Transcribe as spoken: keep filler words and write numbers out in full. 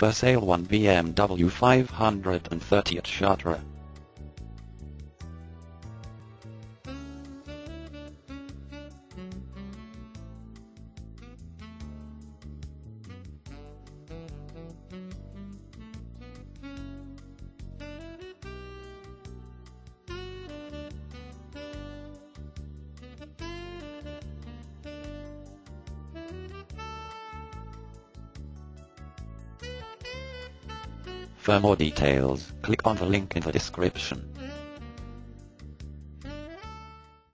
For sale one B M W five thirty at Chartres. For more details, click on the link in the description.